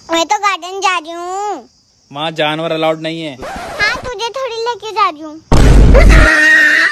मैं तो गार्डन जा रही हूँ। वहाँ जानवर अलाउड नहीं है। हाँ तुझे थोड़ी लेके जा रही हूँ।